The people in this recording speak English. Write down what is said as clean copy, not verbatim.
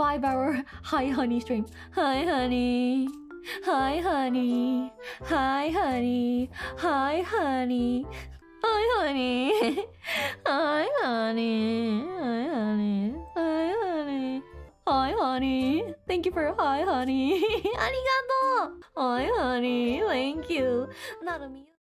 5-hour hi honey stream. Hi honey. Hi honey. Hi honey. Hi honey. Hi honey. Hi honey. Hi honey. Hi honey. Hi honey. Thank you for hi honey. ありがとう. Hi honey. Thank you. なるみ